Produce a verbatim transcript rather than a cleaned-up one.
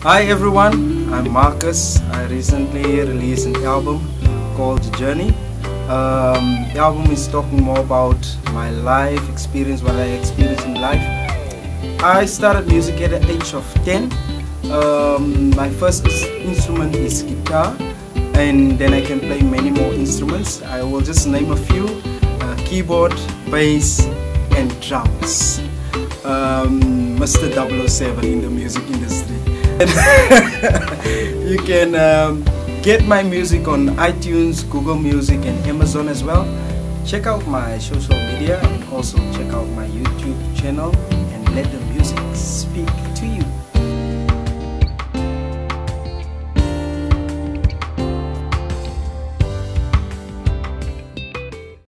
Hi everyone, I'm Marcus. I recently released an album called Journey. Um, the album is talking more about my life experience, what I experienced in life. I started music at the age of ten. Um, my first instrument is guitar, and then I can play many more instruments. I will just name a few: uh, keyboard, bass, and drums. Um, Mister double oh seven in the music industry. You can um, get my music on iTunes, Google Music, and Amazon as well. Check out my social media, and also check out my YouTube channel, and let the music speak to you.